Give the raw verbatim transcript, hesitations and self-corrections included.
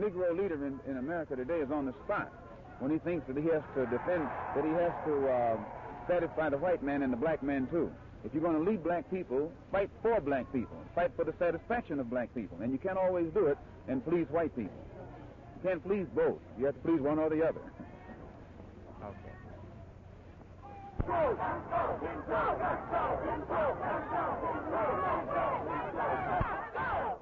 Negro leader in, in America today is on the spot when he thinks that he has to defend, that he has to uh, satisfy the white man and the black man too. If you're going to lead black people, fight for black people. Fight for the satisfaction of black people. And you can't always do it and please white people. You can't please both. You have to please one or the other. Okay. Go! Go! Go! Go! Go! Go! Go! Go! Go! Go!